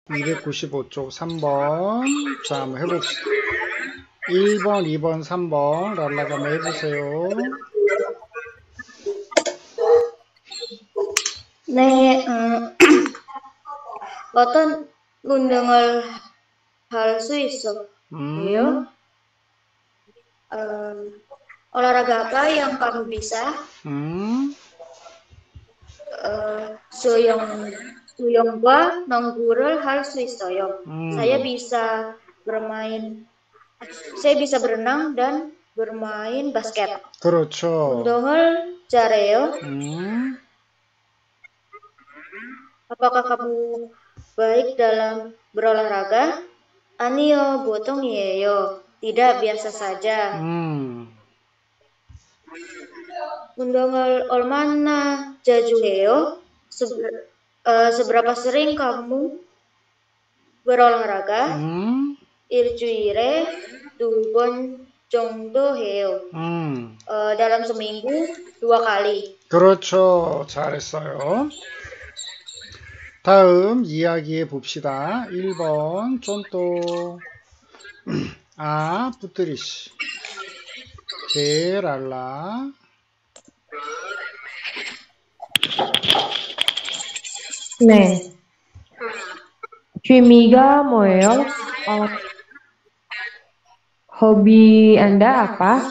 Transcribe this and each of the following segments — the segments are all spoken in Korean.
295쪽 3번. 자, 한번 해봅시다. 1번, 2번, 3번. 랄라가 한번 해보세요. 네, 어떤 운동을 할 수 있어요? Olahraga apa yang kamu bisa? 수영과 농구를 할 수 있어요. Saya bisa berenang dan bermain basket. 그렇죠. 운동을 잘해요. Apakah kamu baik dalam berolahraga? 아니요, 보통이에요. Tidak, biasa saja. 운동을 얼마나 자주 해요? Seberapa sering kamu berolahraga? 일주일에 2번 정도 해요. dalam seminggu 2 kali. 그렇죠. 잘했어요. 다음 이야기해 봅시다. 1번 쫀또 부트리시 베랄라. 네. 취미가 뭐예요? hobi Anda apa?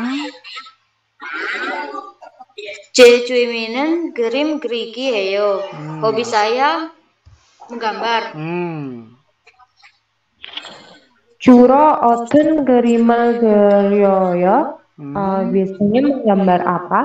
제 취미는 그림 그리기예요. hobi saya menggambar. 주로 어떤 그림을 그려요? biasanya menggambar apa?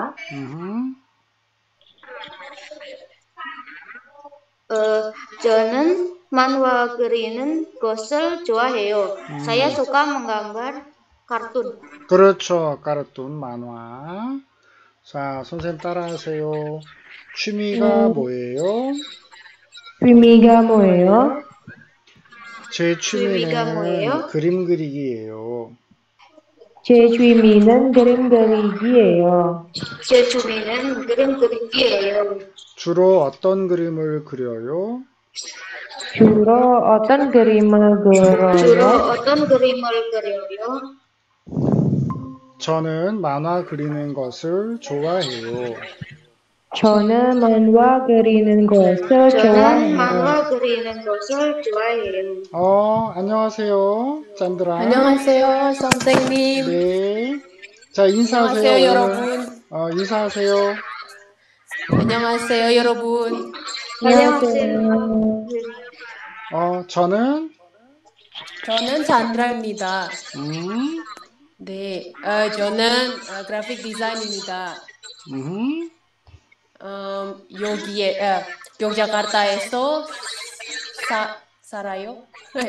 저는 만화 그리는 것을 좋아해요. Saya suka menggambar kartun. 그렇죠. 카르툰 만화. 자, 선생님 따라하세요. 취미가 뭐예요? 취미가 뭐예요? 제 취미는 그림 그리기예요. 제 취미는 그림 그리기예요. 제 취미는 그림 그리기예요. 주로 어떤 그림을 그려요? 주로 어떤 그림을 그려요? 저는 만화 그리는 것을 좋아해요. 저는 만화 그리는 것을 좋아해요. 안녕하세요. 짠드라. 안녕하세요, 선생님. 네. 자, 인사하세요. 안녕하세요, 여러분. 인사하세요. 안녕하세요, 여러분. 안녕하세요. 저는 잔드라입니다. 네, 저는 그래픽 디자인입니다. 여기에 요자카르타에서 살아요.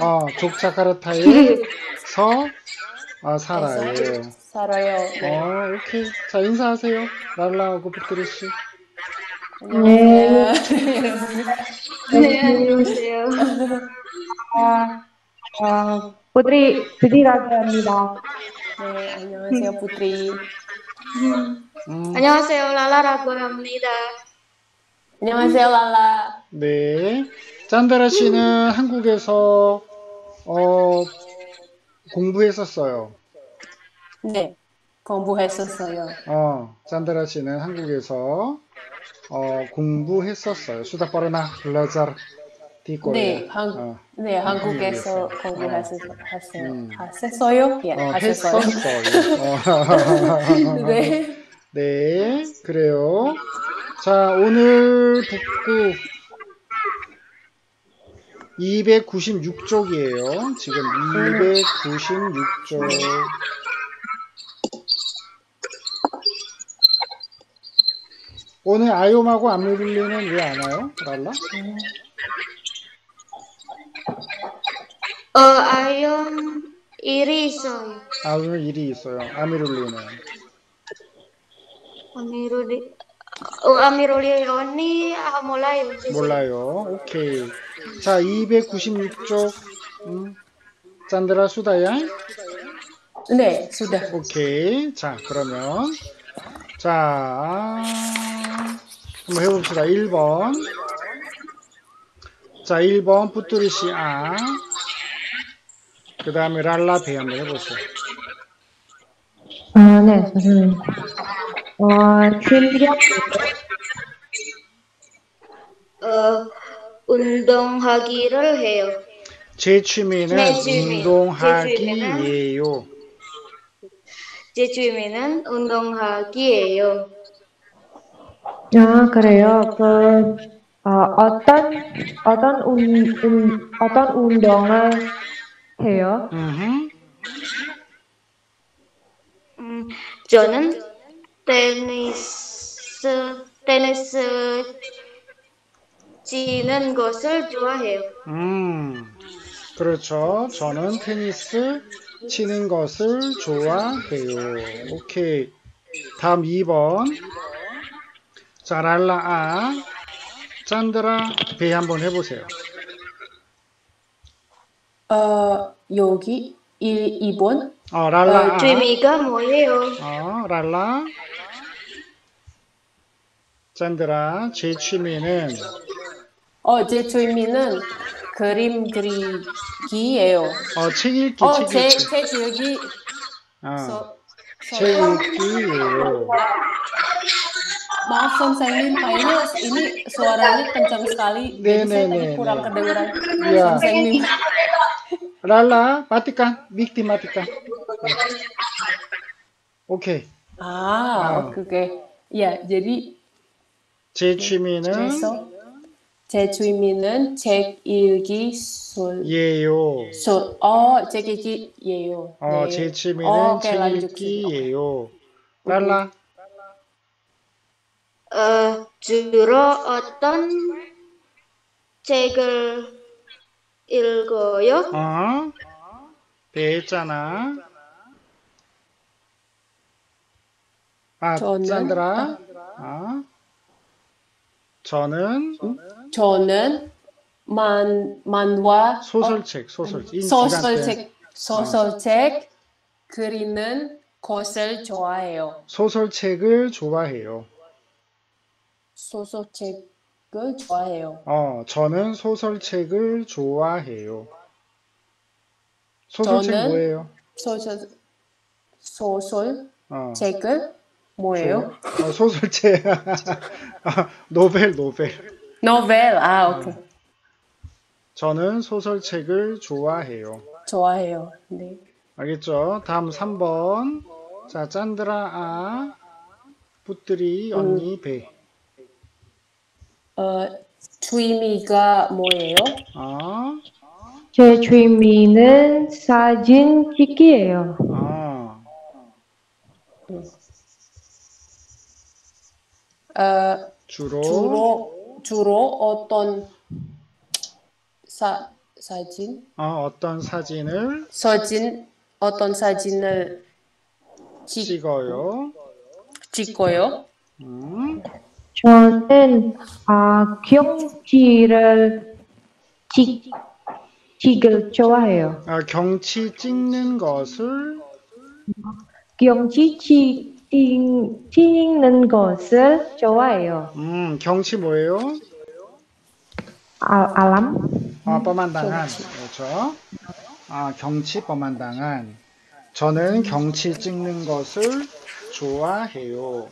조카르타에서 살아요. 네. 오케이. 자, 인사하세요. 랄라하고 부트리씨. 안녕하세요. 네, 안녕하세요. Putri Radra입니다. 네, 안녕하세요, 부트리. 안녕하세요, 랄라라고합니다. 안녕하세요, 랄라. 네. 짠다라 씨는 한국에서 공부했었어요. 네, 공부했었어요. 짠다라 씨는 한국에서 공부했었어요. 수다 빠르나 블라자르 디꼬레. 네, 한국에서 공부했었어요. 예, 했었어요. 네. 네, 그래요. 자, 오늘 북구 296쪽이에요. 지금 296쪽. 오늘 아이옴하고 아미룰리는 왜 안 와요? 랄라? 아이옴 일이 있어요. 오늘 일이 있어요. 아미룰리는? 아미룰리 언니 몰라요. 오케이. 자, 296쪽. 짠드라 수다야? 네, 수다. 오케이. 자, 그러면 한번 해봅시다. 1번. 자, 1번 뿌뚜리 씨 아. 그 다음에 랄라 배 한번 해보세요. 네, 선생님. 취미가 운동하기를 해요. 제 취미는 내 취미. 운동하기예요. 제 취미는 운동하기예요. 그래요. 어떤 운동을 해요? 저는 테니스 치는 것을 좋아해요. 그렇죠. 저는 테니스 치는 것을 좋아해요. 오케이. 다음 2번. 자, 랄라 아. 짠드라 배 한번 해보세요. 여기 2번. 랄라 아. 취미가 뭐예요? 랄라. 짠드라 제 취미는 제 취미는 그림 그리기예요. 책 읽기. 책 읽기. 책 읽기예요. Maaf 선생님, kayaknya ini suaranya kencang sekali. Jadi saya tadi kurang kedengeran 선생님. 랄라, matikan, 믹티 matikan. 오케이. 오케이. Ya, jadi 제 취미는 제 취미는 책 읽기 예요. 책 읽기예요. 제 취미는 책 읽기예요. 랄라. 주로 어떤 책을 읽어요? 배했잖아. 짠드라. 저는 만화 소설책 그리는 것을 좋아해요. 소설책을 좋아해요. 소설책을 좋아해요. 저는 소설책을 좋아해요. 소설책 뭐예요? 소설책을 뭐예요? 소설책. 노벨. 노벨. 오케이. 저는 소설책을 좋아해요. 좋아해요. 네. 알겠죠? 다음 3번. 자, 짠드라 아. 뿌뚜리 언니 배. 취미가 뭐예요? 제 취미는 사진 찍기예요. 주로 어떤 사진? 어떤 사진을 어떤 사진을 찍어요? 저는 경치를 찍을 좋아해요. 경치 찍는 것을 경치 찍는 것을 좋아해요. 경치 뭐예요? 알람? pemandangan. 그렇죠. 경치 pemandangan. 저는 경치 찍는 것을 좋아해요.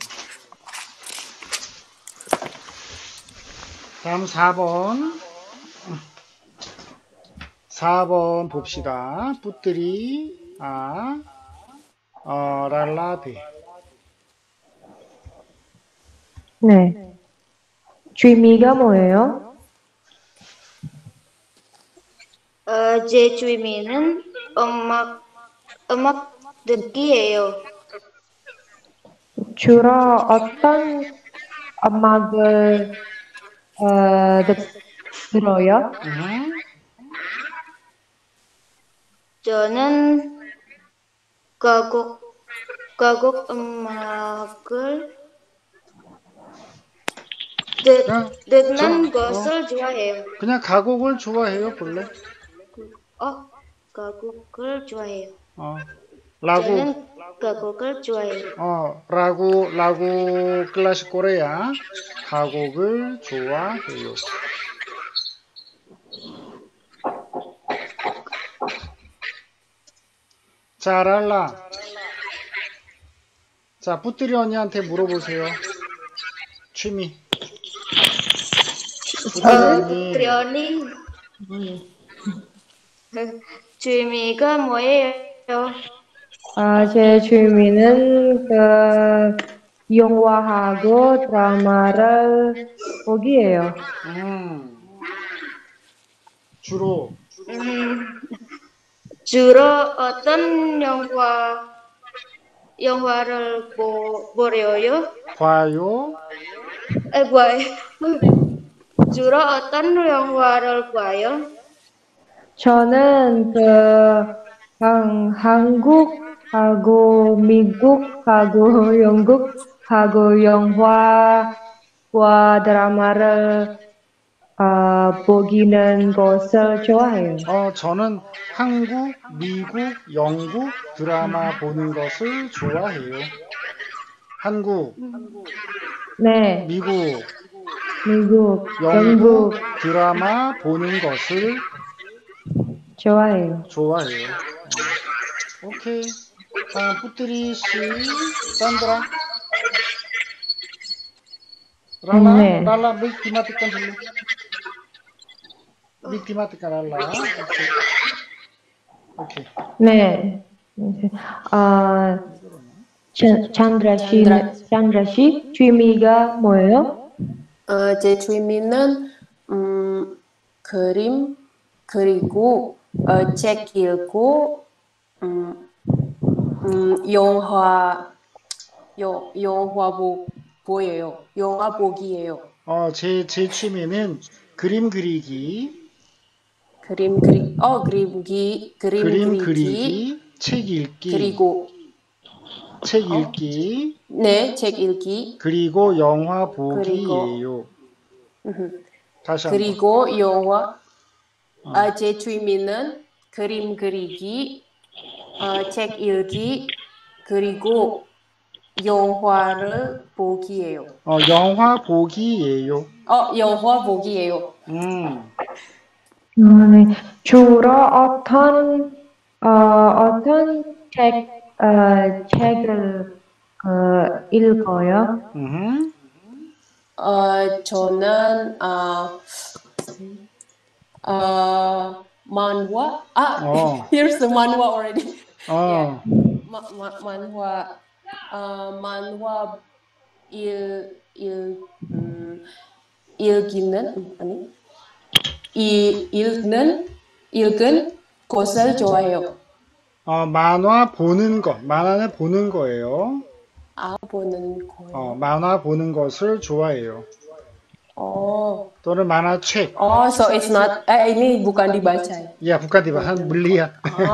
다음 4번. 4번 봅시다. 뿌뚜리 랄라베. 네. 취미가 뭐예요? 제 취미는 음악 듣기예요. 주로 어떤 음악을 들어요? 저는 가곡 음악을 듣는 것을 좋아해요. 그냥 가곡을 좋아해요, 본래? 가곡을 좋아해요. 저는 가곡을 좋아해요. 라구 클래식 코리아 가곡을 좋아해요. 자, 랄라. 자, 뿌뜨리 언니한테 물어보세요. 취미. 뿌뜨리 언니. 트리언이 취미가 뭐예요? 제 취미는 영화하고 드라마를 보기예요. 주로 주로 어떤 영화를 보려요? 봐요. 주로 어떤 영화를 봐요? 저는 한국하고 미국하고 영국하고 영화와 드라마를 보기는 것을 좋아해요. 저는 한국, 미국, 영국 드라마 보는 것을 좋아해요. 한국, 네, 미국, 미국, 영국 영국 드라마 보는 것을 좋아해요. 좋아해요. 오케이. 다음 뿌뜨리 씨, 산드라. 네. Rala, mic dimatikan dulu. Mic dimatikan Rala. Oke. 네. 찬드라 씨, 취미가 뭐예요? 제 취미는 그림 그리고 책 읽고 영화 영화 보기예요. 제 취미는 그림 그리기, 그림 그리기, 책 읽기, 그리고 책 읽기, 네, 책 읽기, 그리고 영화 보기예요. 다시 한번. 그리고 영화. 제 취미는 그림 그리기, 책 읽기, 그리고 영화를 보기예요. 영화 보기예요. 영화 보기예요. 네. 주로 어떤 책을 읽어요? 저는 manhwa. Here's the manhwa already. Yeah. manhwa. manhwa 읽은 것을 좋아해요. 만화 보는 거, 만화는 보는 거예요. 보는 거예요. 만화 보는 것을 좋아해요. 또는 만화책. So it's not. ini bukan dibaca. Ya, bukan dibaca, melihat.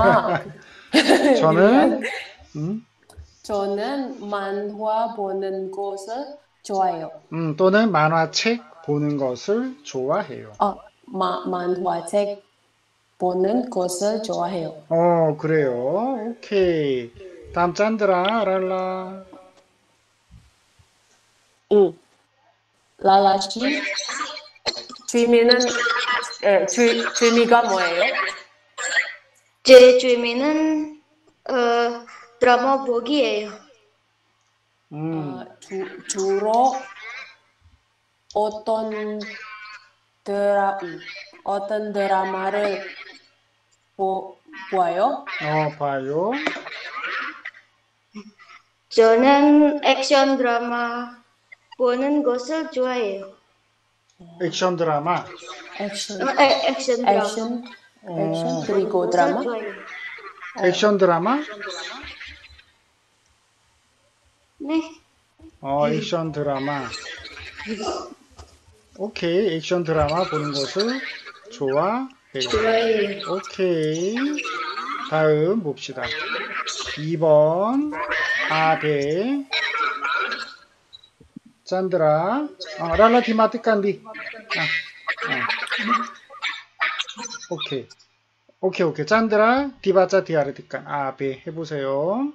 저는 만화 보는 것을 좋아해요. 또는 만화책 보는 것을 좋아해요. 만화책 보는 것을 좋아해요. 그래요. 오케이. 다음 짠드라, 랄라. 랄라 씨, 취미가 뭐예요? 제 취미는 드라마 보기예요. 주로 어떤 드라마를 봐요? 봐요. 저는 액션 드라마 보는 것을 좋아해요. 액션 드라마. 액션 드라마. 액션 그리고 드라마. 액션 드라마? 네. 액션 드라마. 오케이, 액션 드라마 보는 것을 좋아해요. 오케이. 다음 봅시다. 2번 아베 짠드라. 랄라 dimatikan di. 오케이. 짠드라 디바자 디아르티칸. 아베 해보세요.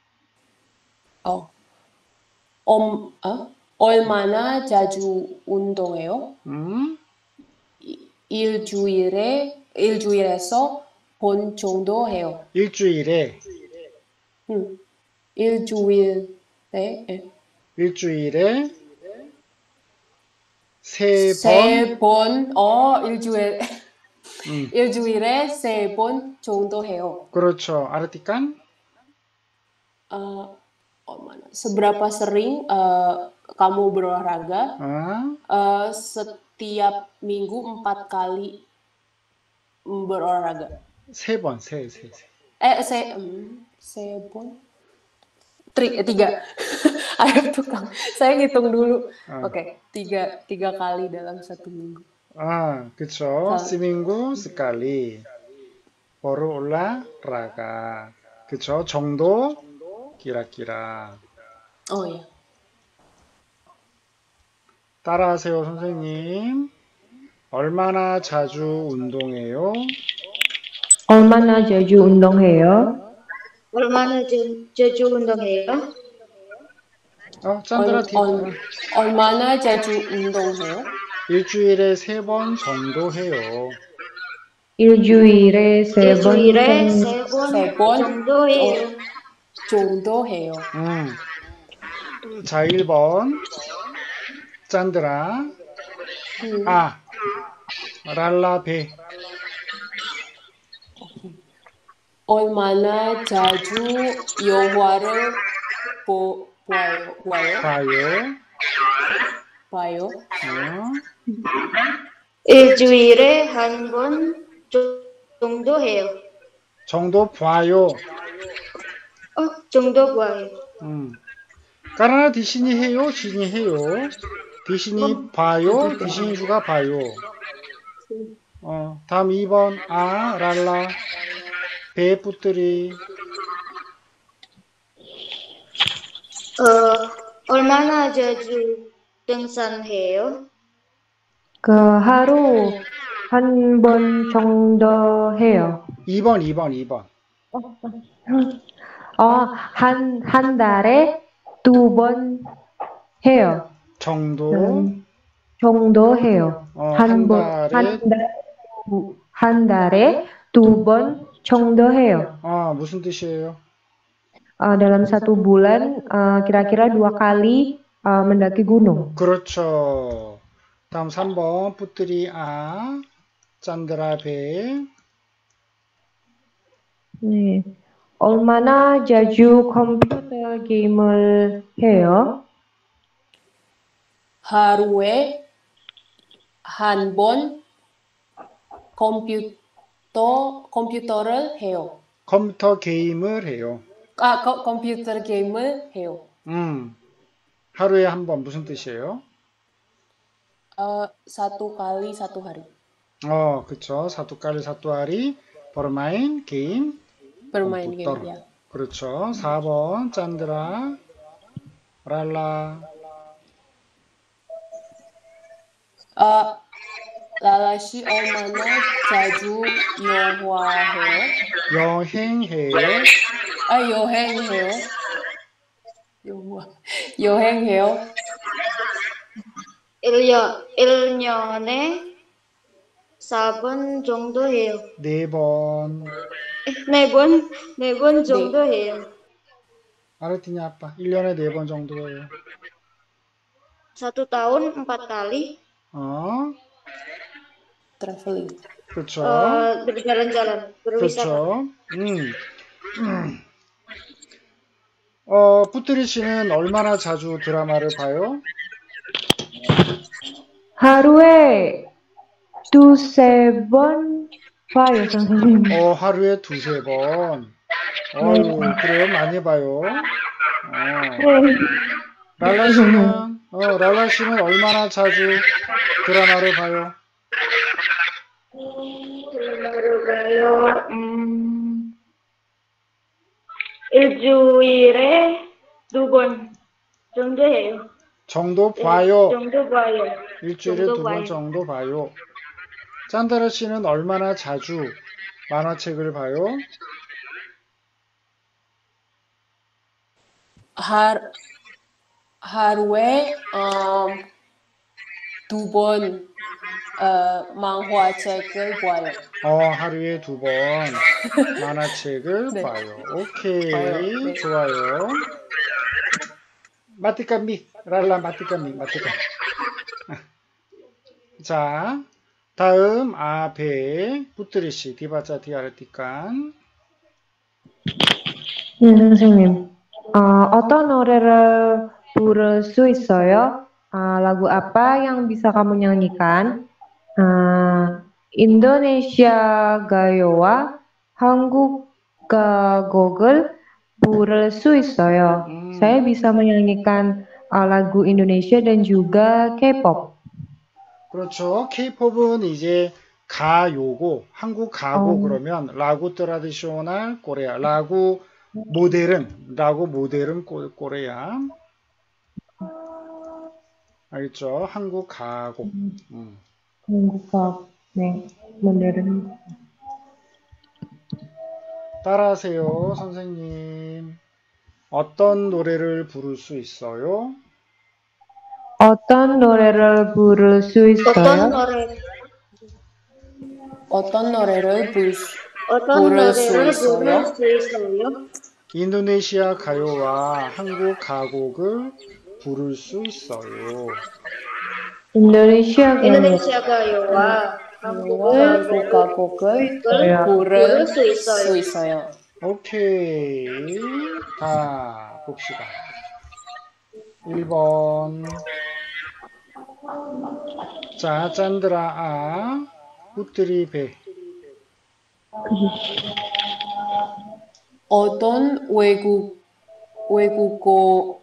얼마나 자주 운동해요? 일주일에서 본 정도 해요. 일주일에 일주일에 예. 일주일에 세 번. 세 번, 일주일에 음, 일주일에 세 번 정도 해요. 그렇죠. artikan? Seberapa sering kamu berolahraga? 아, Setiap minggu 4 kali berolahraga. 세 번, 세. Se 번? Tiga. Ada tukang. Saya ngitung dulu. Oke, tiga kali dalam satu minggu. 그쵸. seminggu sekali. baru olahraga. 그쵸. 정도, kira-kira. Oh ya. 따라하세요, 선생님. 얼마나 자주 운동해요? 얼마나 자주 운동해요? 얼마나 자주 운동해요? 짠들아, 얼마나 자주 운동해요? 일주일에 세 번 정도 해요. 일주일에 세 번 세 번 정도 해요. 정도 해요. 자, 1번. 짠들아. 랄라베. 얼마나 자주 영화를 봐요? 일주일에 한 번 정도 해요. 정도 봐요. 정도 봐요. karena di sini 해요, sini 해요. di sini 봐요, di sini juga 봐요. 다음 2번. 랄라. 배 putri. 얼마나 자주 등산해요? 하루 한 번 정도 해요. 2번. 한 달에 2번 해요. 정도 해요. 한 달에 2번 정도 해요. 무슨 뜻이에요? dalam satu bulan kira-kira 2 kali mendaki gunung. 그렇죠. 다음 3번. putri 짠드라 배. 네. 얼마나 자주 컴퓨터 게임을 해요? 하루에 한 번 컴퓨터를 해요. 컴퓨터 게임을 해요. 컴퓨터 게임을 해요. 하루에 한 번 무슨 뜻이에요? 1 kali 1 hari. 그쵸. 1 kali 1 hari bermain game komputer. game, ya. 그렇죠. 4번. 짠드라. 랄라. 랄라 씨 얼마나 자주 여행해요? 여행해요? 1년에 4번 정도 해요. 4번. 4번 정도 해요. artinya apa? 1년에 4번 정도 해요. 1 tahun 4 kali. Traveling. 그렇죠. berjalan-jalan, berwisata. 그렇죠. 뿌뜨리 씨는 얼마나 자주 드라마를 봐요? 하루에 2-3번 봐요, 선생님. 하루에 2-3번. 그래요? 많이 봐요. 랄라 씨는 얼마나 자주 드라마를 봐요? 드라마를 봐요. 일주일에 2번 정도 해요. 정도 봐요. 일주일에 2번 정도 봐요. 짠다라 씨는 얼마나 자주 만화책을 봐요? 하루에 2번 만화책을 봐요. 하루에 2번 만화책을 네. 봐요. 오케이, 봐요. 네. 좋아요. 마티카미, 랄라 마티카미. 자, 다음 앞에 부트리시 디바자 디아르티칸. 네, 선생님. 어떤 노래를 부를 수 있어요? lagu apa yang bisa kamu nyanyikan? Indonesia Gayowa, 한국 가곡을 부를 수 있어요. Saya bisa menyanyikan lagu Indonesia dan juga K-pop. 그렇죠. K-pop은 이제 가요고 한국 가고 그러면 라구 트라디쇼널 코레아, 라구 모데른 코레아. 알겠죠? 한국 가곡. 한국 가곡. 네, modern. 따라하세요, 선생님. 어떤 노래를 부를 수 있어요? 어떤 노래를 부를 수 있어요? 어떤 노래를 부를 수 있어요? 인도네시아 가요와 한국 가곡을 부를 수 있어요. 인도네시아 가요와 한국 가곡을 부를 수 있어요. 오케이. 자, 봅시다. 1번. 자, 짠드라 부트리 베. 어떤 외국어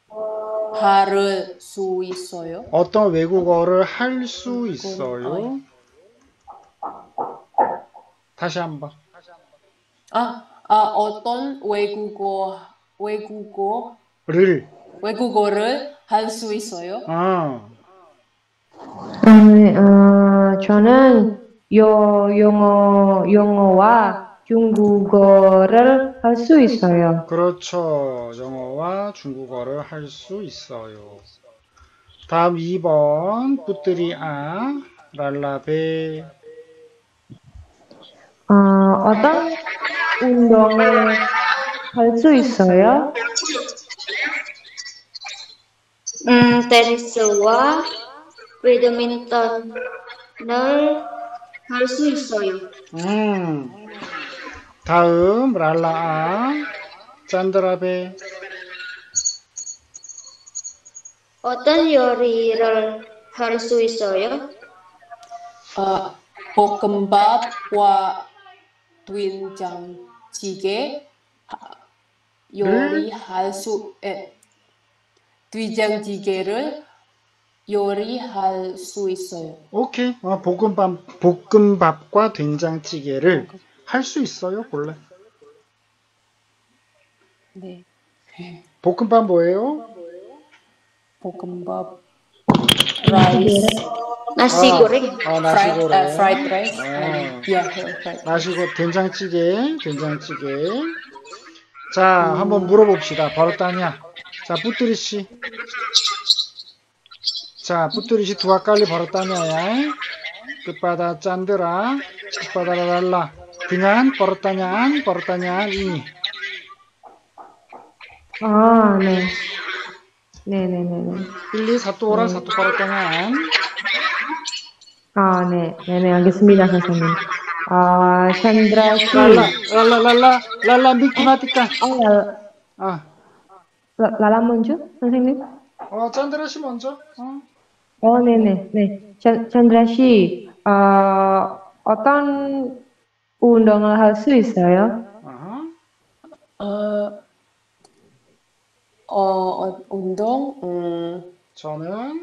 할 수 있어요? 어떤 외국어를 할 수 있어요? 다시 한번. 어떤 외국어를 할 수 있어요? 네, 저는 영어와 중국어를 할 수 있어요. 그렇죠. 영어와 중국어를 할 수 있어요. 다음 2번 부트리 랄라베. 어떤 운동을 할 수 있어요? 테니스와 배드민턴을 할 수 있어요. 다음 랄라 짠드라베. 어떤 요리를 할 수 있어요? 볶음밥과 된장찌개 된장찌개를 요리할 수 있어요. 오케이. 볶음밥과 된장찌개를 할 수 있어요? 볼래? 네. 볶음밥 뭐예요? 볶음밥, 라이스, 나시 고랭. 나시 고랭. fried rice. 된장찌개. 자, 한번 물어봅시다. 바로 따냐? 자, 부뚜리 씨. dua kali baru tanya ya. Kepada Chandra, kepada Lala. Dengan pertanyaan ini. 네. Pilih satu orang, satu pertanyaan. 네, 알겠습니다, 선생님. Chandra 씨. Lala, Miki matikan. Lala 먼저, 선생님? Chandra 씨 먼저. 네. Chandra 씨, 어떤 운동을 할 수 있어요? 운동? 저는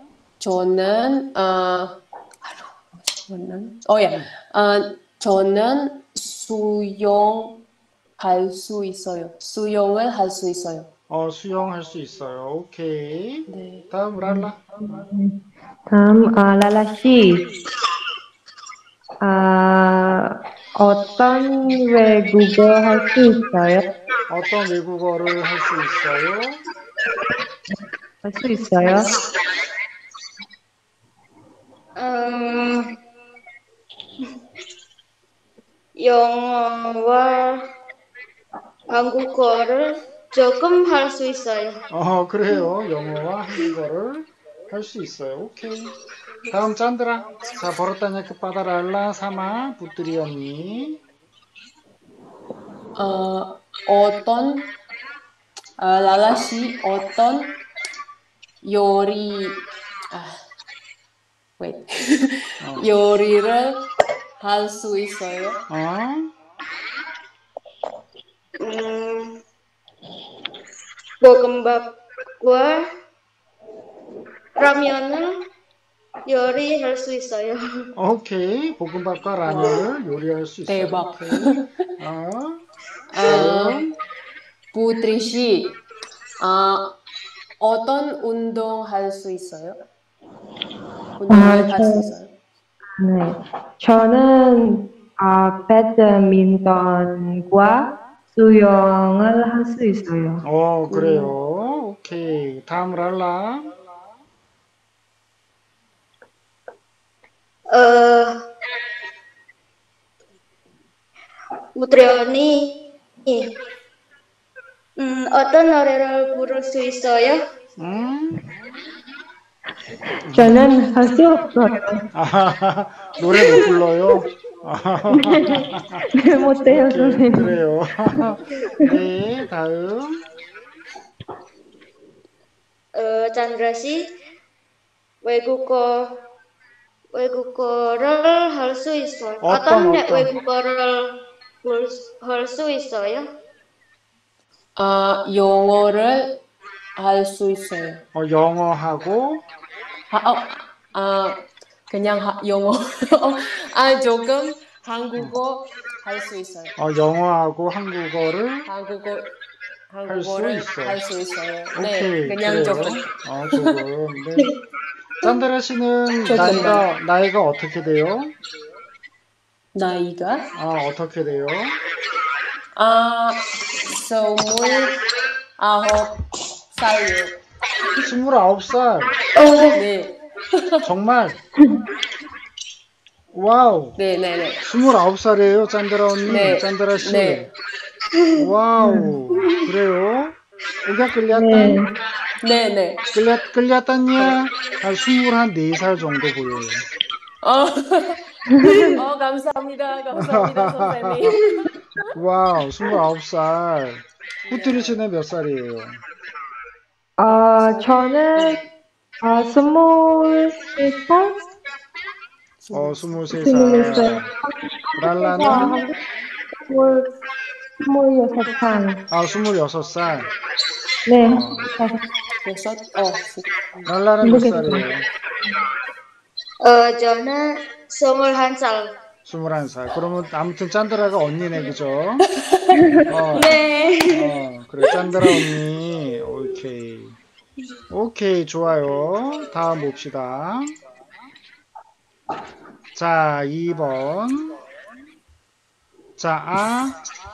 수영할 수 있어요. 수영을 할 수 있어요. 수영할 수 있어요. 오케이. 네. 다음 랄라. 다음 라라 씨. 어떤 외국어 할 수 있어요? 어떤 외국어를 할 수 있어요? 할 수 있어요? 음, 영어와 한국어를 조금 할 수 있어요. 그래요. 영어와 한국어를 할 수 있어요. 오케이. 다음 짠드라. 자, 버릇다냐 그 빠다랄라 사마 부뚜리 언니. 어떤 라라 씨 어떤 요리 wait 요리를 할 수 있어요? 음, 볶음밥과 라면을 요리할 수 있어요. 오케이. 볶음밥과 라면을 요리할 수 있어요. 대박. 오케이. 다음. 부트리 씨 어떤 운동 할 수 있어요? 운동을 할 수 있어요? 네. 저는 배드민턴과 수영을 할 수 있어요. 그래요. 오케이. 다음 랄라. 부뚜리 언니, 어떤 노래를 부를 수 있어요? 저는 할 수 없어요. 노래 못 불러요? 네, 못해요, 선생님. 그래요. 네, 다음. 찬드라 씨, 외국어를 할 수 있어요. 어떤 외국어를 할 수 있어요? 영어를 할 수 있어요. 영어하고 그냥 영어. 조금 한국어 할 수 있어요. 영어하고 한국어를 한국어를 할 수 있어요. 오케이, 네, 그냥 그래요. 조금. 조금. 네. 짠드라 씨는 나이가 어떻게 돼요? 나이가? 어떻게 돼요? 29살이요. 29살. 네. 정말? 와우. 네. 29살이에요, 짠드라 언니. 네. 짠드라 씨. 네. 와우. 그래요? 우리가 끌렸단? 네. 끌렸단냐? 한 24살 정도 보여요. 감사합니다, 선생님. 와우, 29살. 부뚜리 씨는 몇 살이에요? 저는 23살? 23살. 랄라는? 26살. 26살. 네. 랄라는 몇 살이에요? 저는 21살. 21살. 그러면 아무튼 짠드라가 언니네, 그죠? 네. 그래, 짠드라 언니. 오케이, 좋아요. 다음 봅시다. 자, 2번. 자,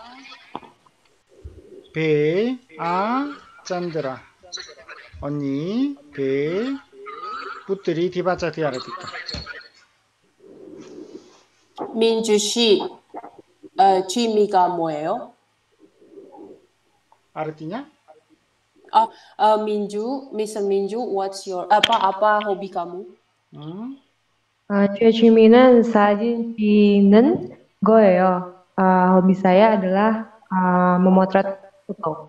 짠드라. 언니, 부뚜리, 디바자, 디아라비카. 민주 씨, 취미가 뭐예요? 알았냐? Mr. Minju, what's your apa hobi kamu? 제 취미는 사진 찍는 거예요. 호비 saya adalah memotret foto.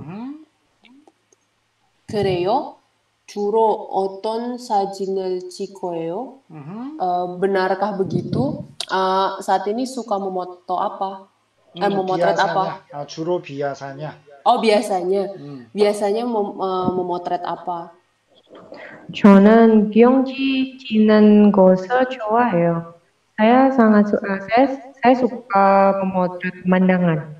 그래요? 주로 어떤 사진을 찍어요? benarkah begitu? saat ini suka memoto apa? Memotret apa? 주로 비야사냐? biasanya memotret apa? 저는 경치 찍는 것을 좋아해요. saya suka memotret pemandangan.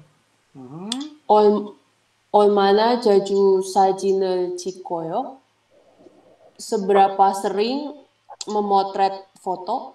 얼마나 자주 사진을 찍어요? seberapa sering memotret foto?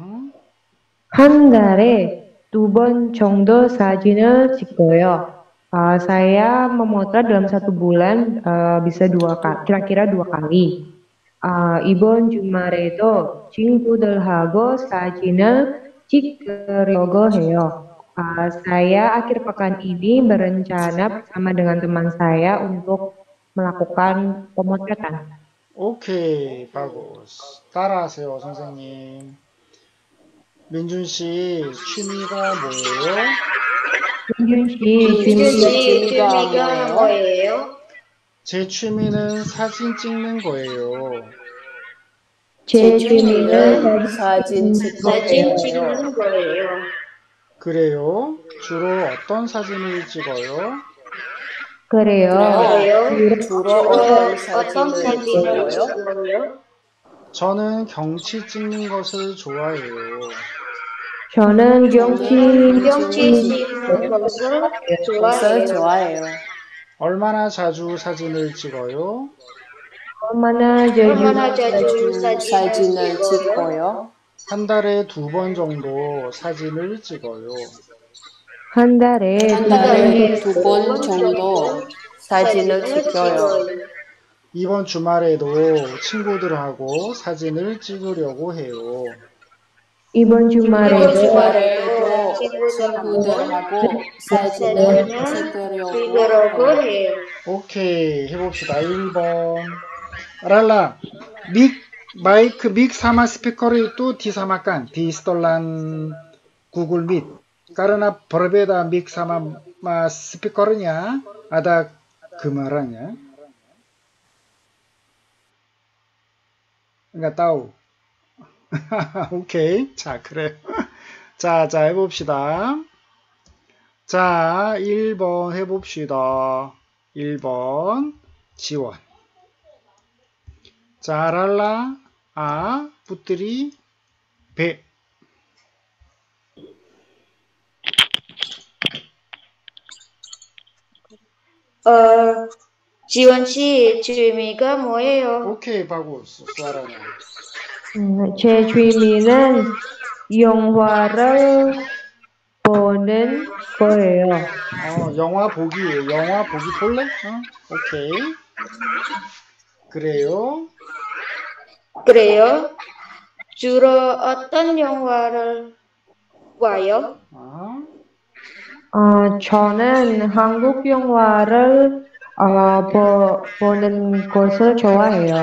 한 달에 2번 정도 사진을 찍어요. saya memotret dalam 1 bulan bisa kira-kira 2 kali. 이번 주말에도 친구들하고 사진을 찍으려고 해요. Saya akhir pekan ini berencana bersama dengan teman saya untuk melakukan pemotretan. 오케이, 바구스. 따라하세요, 선생님. 민준 씨, 취미가 뭐예요? 민준 씨, 민준 씨 취미가 취미가 뭐예요? 제 취미는 사진 찍는 거예요. 제 취미는 취미는 사진 사진 찍기예요. 찍는 거예요. 그래요? 주로 어떤 사진을 찍어요? 그래요. 주로 어떤 사진을 찍어요? 찍어요? 저는 경치 찍는 것을 좋아해요. 저는 경치 경치 찍는 것을 것을 좋아해요. 좋아해요. 얼마나 자주 사진을 찍어요? 얼마나 얼마나 자주 자주 사진을 찍어요? 한 달에 2번 정도 사진을 찍어요. 한 달에 한 달에 2번 정도 사진을 찍어요. 이번 주말에도 친구들하고 사진을 찍으려고 해요. 이번 주말에도 주말에도 친구들하고 사진을 찍으려고 찍으려고 해요. 해요. 오케이, 해봅시다. 1번. Rala, baik big sama speaker itu disamakan di setelan Google Meet. Karena berbeda mic sama speakernya, ada gemaraannya. Nggak tahu. 오케이. 자, 그래. 자, 해봅시다. 자, 1번 해봅시다. 1번, 지원. 자, 랄라, putri, B. 지원 씨 취미가 뭐예요? 오케이, bagus. Suaranya. 제 취미는 영화를 보는 거예요. 영화 보기예요. 영화 보기 볼래? 오케이. 그래요. 그래요? 주로 어떤 영화를 봐요? 저는 한국 영화를 보는 것을 좋아해요.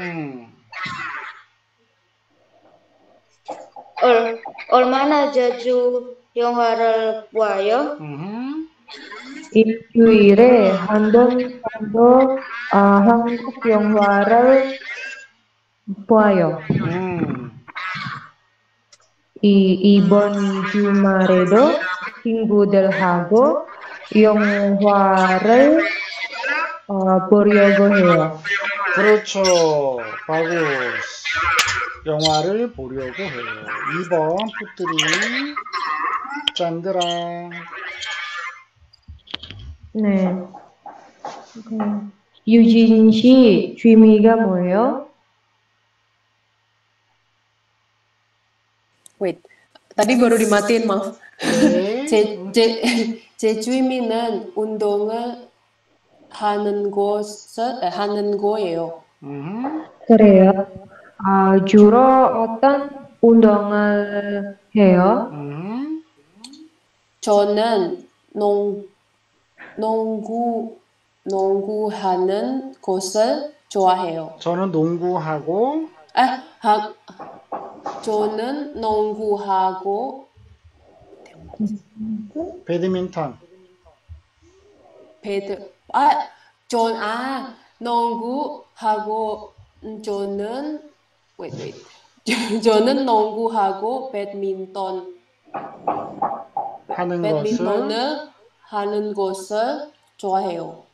얼마나 자주 영화를 봐요? 일주일에 한 번 정도 한국 영화를 봐요. 이번 주말에도 친구들하고 영화를 보려고 해요. 그렇죠. 바구스. 영화를 보려고 해요. 2번 푸트리 짠드라. 네. 유진 씨 취미가 뭐예요? Wait, tadi baru dimatiin, maaf. 네. 제 취미는 운동을 하는 거예요. 그래요. 주로 어떤 운동을 해요? 저는 농구하는 것을 좋아해요. 저는 농구하고 저는 농구하고 배드민턴. 농구하고 저는 농구하고 배드민턴을 하는 것을 좋아해요.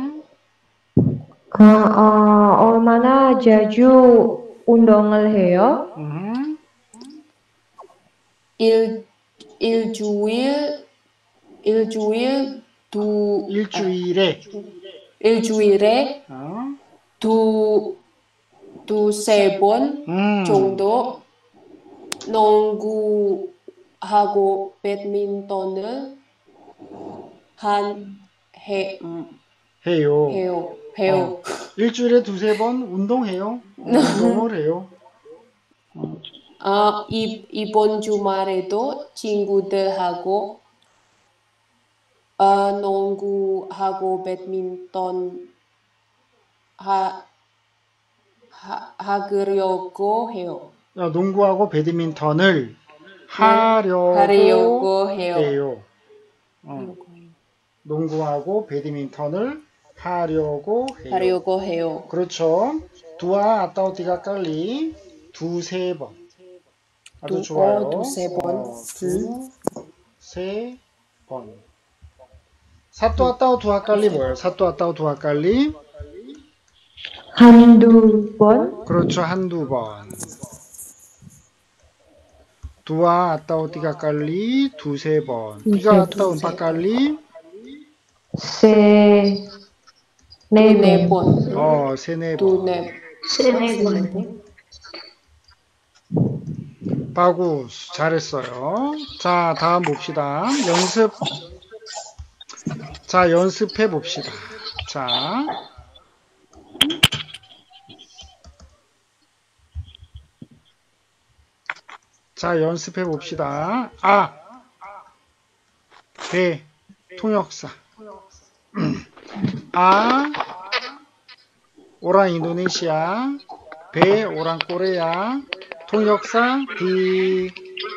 얼마나 자주 운동을 해요? 일주일에 두세 번 정도 농구하고 배드민턴을 해요. 해요. 일주일에 두세 번 운동해요. 운동을 해요. 이번 주말에도 친구들하고 농구하고 배드민턴 하려고 해요. 농구하고 배드민턴을 하려고 해요. 농구하고 배드민턴을 하려고 해요. 그렇죠. 두아 아따오 디가 깔리 두세 번. 아주 좋아요. 두세 번. 두세 번. 사또 아따오 두아 깔리 뭐예요? 사또 아따오 두아 깔리 한두 번. 그렇죠. 한두 번. 두아 아따오 디가 깔리 두세 번. 디가 아따오 은파 깔리 세네 번. 세네 번. 세네 번. 바구스 잘했어요. 자, 다음 봅시다. 연습해 봅시다. 자, 연습해 봅시다. 배 통역사. 오랑 인도네시아, 배 오랑 코레아, 통역사 di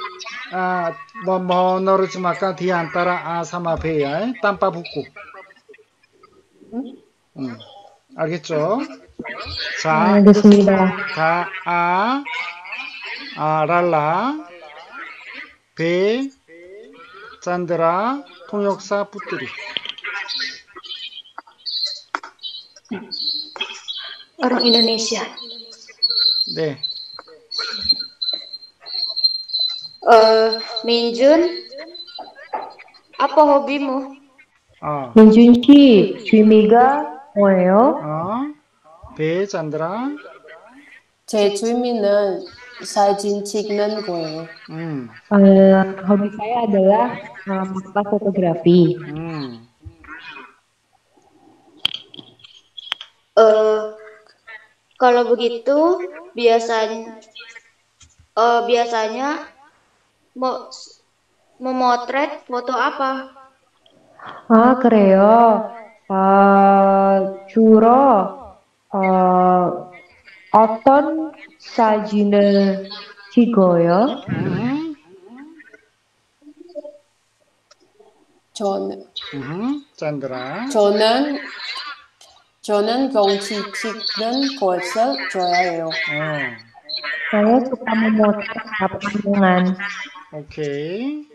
menerjemahkan di antara A sama B ya, tanpa buku. 알겠죠? 자, 알겠습니다. 랄라, 배, 짠드라, 통역사 푸뜨리. Orang Indonesia. 네. Minjun, apa hobimu? 민준 씨, 취미가 뭐예요? 배, 짠드라. 제 취미는 사진 찍는 거예요. Hobi saya adalah melakukan fotografi. Kalau begitu biasanya memotret foto apa? 그래요. 주로 어떤 사진을 찍어요? 짠드라. 저는 경치 찍는 것을 좋아해요. Saya suka memotret pemandangan. 오케이.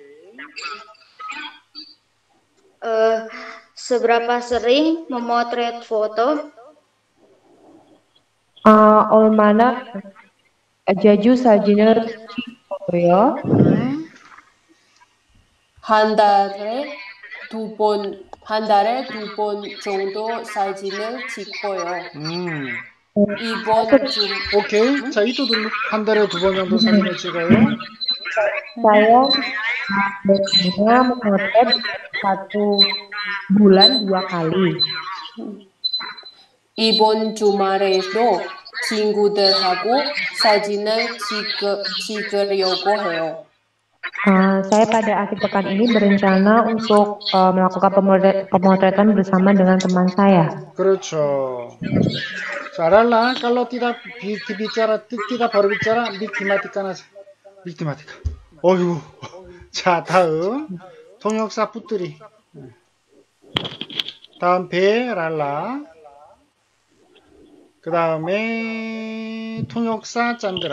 Seberapa sering memotret foto? 얼마나 자주 사진을 찍어요? 한 달에 두 번 정도 사진을 찍어요. 이번 주 오케이. 자, 이또 둘로 한 달에 두 번 정도 사진을 찍어요. Saya biasanya memotret 1 bulan 2 kali. 이번 주말에도 친구들하고 사진을 찍으려고 해요. Saya pada akhir pekan ini berencana untuk melakukan pemotretan bersama dengan teman saya. 그렇죠. 자, 랄라, 깔로 띠다 바로 비짜라, 믹티마티카. 어휴. 자, 다음. 통역사 푸뜨리. 다음 배, 랄라. 그 다음에 통역사 짠드라.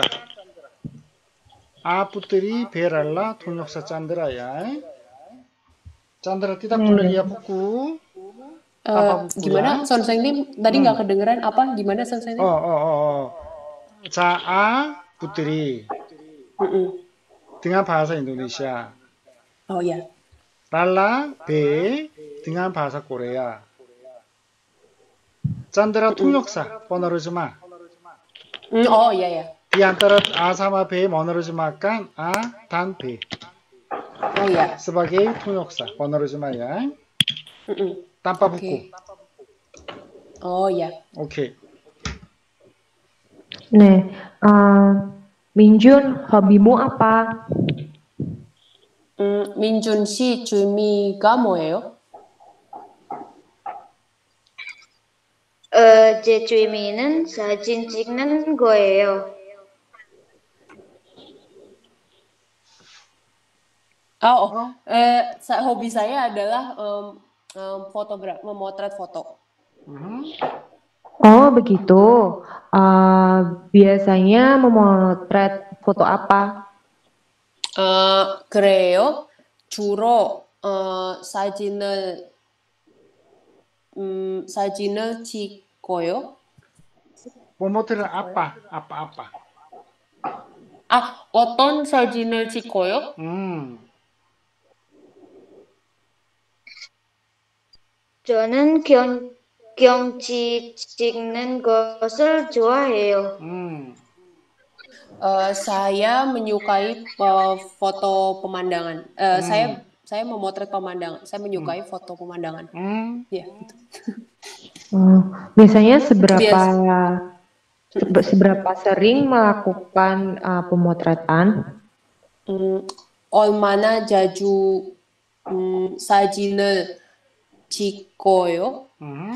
푸뜨리, 배, 랄라, 통역사 짠드라야. 짠드라 띠다 뿔레리야 부ku. Gimana Sonsengnim tadi nggak kedengeran apa gimana Sonsengnim? 자, putri dengan bahasa Indonesia. Oh ya. 랄라 B dengan bahasa Korea. 짠드라 통역사 menerjemah. Oh iya ya. Di antara A sama B menerjemahkan A dan B. Oh ya. Sebagai 통역사 menerjemah ya. tanpa buku. Oh ya. 오케이. 네, Minjun, hobimu apa? 민준 씨 취미가 뭐예요? 제 취미는 사진 찍는 거예요. Hobi saya adalah memotret foto. Oh, begitu. Biasanya memotret foto apa? 그래요. 주로 사진을 찍고요. 모모트는 아빠. 어떤 사진을 찍고요? 저는 경치 찍는 것을 좋아해요. Saya menyukai foto pemandangan. Saya memotret pemandangan. Saya menyukai foto pemandangan. Ya, gitu. Biasanya seberapa sering melakukan pemotretan? 얼마나 자주 사진을 찍고요?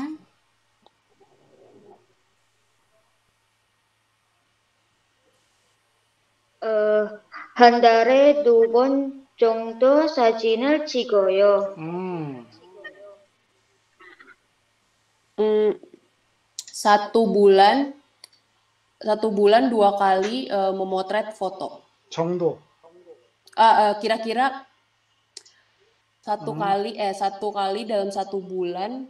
한 달에 2번 정도 사진을 찍어요. Satu bulan 2 kali memotret foto. 정도. Kira-kira satu kali dalam 1 bulan.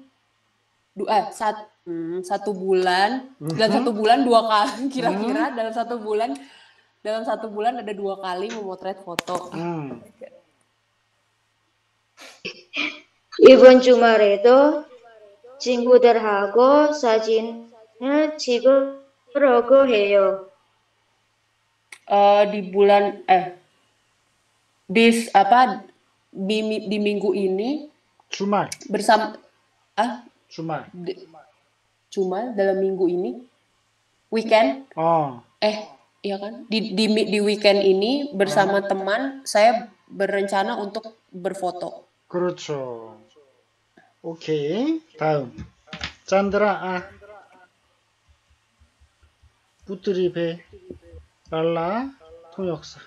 Satu bulan dalam 1 bulan 2 kali. Kira-kira dalam 1 bulan ada 2 kali memotret foto. 이번 주말에도 친구들하고 사진을 찍으려고 해요. Di minggu ini 주말. bersama 주말. Cuma dalam minggu ini weekend. Iya kan? Di weekend ini bersama teman saya berencana untuk berfoto. 그렇죠. 오케이. 다음. 짠드라 뿌뜨리 배 랄라 통역사.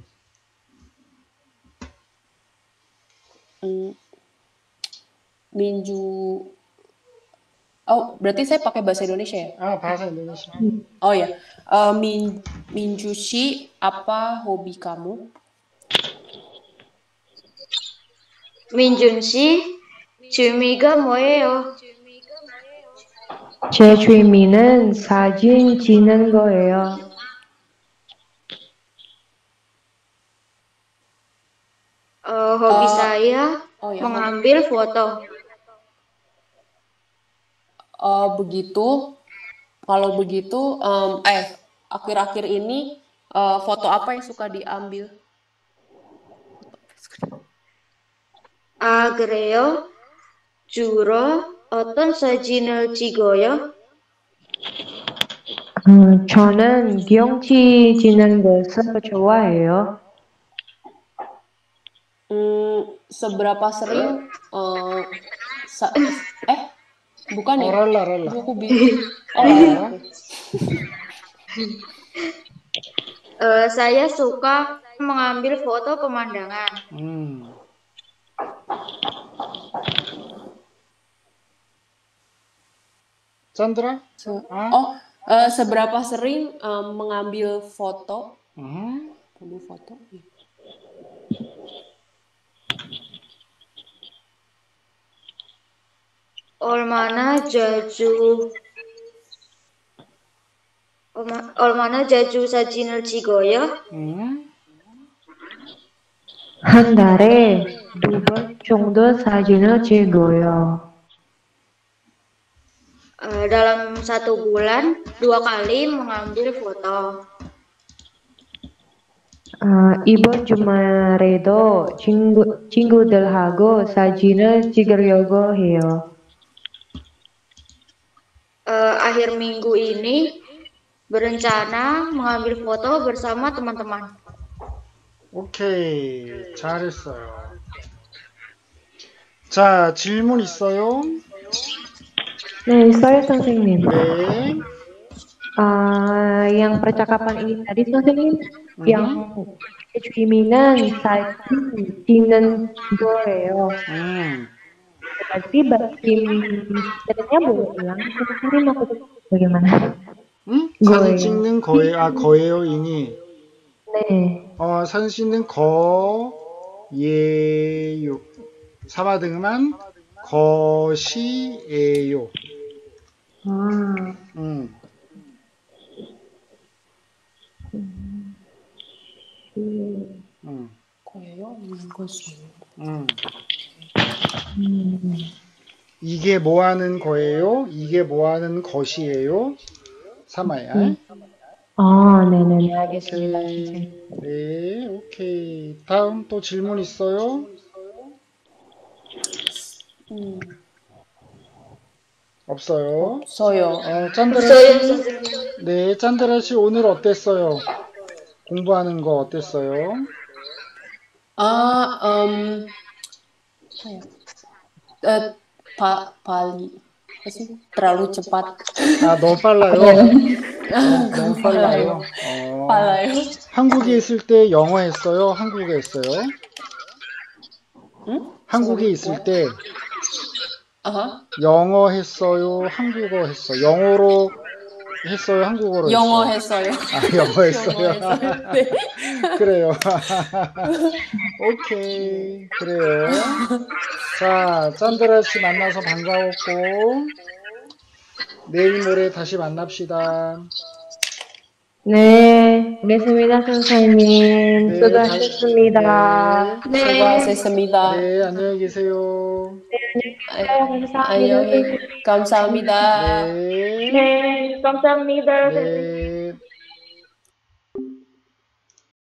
Minju. Berarti saya pakai bahasa Indonesia ya? bahasa Indonesia. Oh ya. Minju Shi, apa hobi kamu? 민준 씨, 취미가 뭐예요? 제 취미는 사진 찍는 거예요. Hobi saya mengambil foto. Begitu. Kalau begitu, akhir-akhir ini foto apa yang suka diambil? 그래요? 주로 어떤 사진을 찍어요? 저는 경치 찍는 것을 좋아해요. Seberapa sering bukan ya? 랄라. Saya suka mengambil foto pemandangan. 짠드라? Seberapa sering mengambil foto? Ambil foto. 얼마나 자주 사진을 찍어요? 한 달에 2번 정도 사진을 찍어요. Dalam 1 bulan 2 kali mengambil foto. 이번 주말에도 친구들하고 사진을 찍으려고 해요. akhir minggu ini berencana mengambil foto bersama teman-teman. 오케이. 잘했어요. 자, 질문 있어요? Nih, saya 선생님. 네. Yang percakapan ini tadi 선생님, yang 주민은 살찌는 거예요. Berarti batim sebenarnya boleh bilang, tapi maksud bagaimana? 사진 찍는 거예요. 아, 거예요이니. 네. 사진 찍는 거예요. 사마등만 것이에요. 거예요? 있는 것이. 이게 뭐 하는 거예요? 이게 뭐 하는 것이에요? 사마야. 네네네, 알겠습니다. 네, 오케이. 다음 또 질문 있어요? 없어요. 없어요. 짠드라 없어요, 씨. 선생님. 네, 짠드라 씨 오늘 어땠어요? 공부하는 거 어땠어요? Bali. Terlalu cepat. 너무 빨라요. 너무 빨라요. 빨라요. 한국에 있을 때 영어 했어요? 한국에 했어요? 한국에 있을 때 영어 했어요? 한국어 했어요? 영어로 했어요? 한국어로 했어요? 영어 했어요. 영어 했어요? 네. 그래요. 오케이. 그래요. 자, 짠드라 씨 만나서 반가웠고, 내일 모레 다시 만납시다. 네, 알겠습니다, 선생님. 네, 수고하셨습니다. 네. 수고하셨습니다. 네, 안녕히 계세요. 감사합니다. 안녕히 감사합니다. 네. 네, 감사합니다. 네.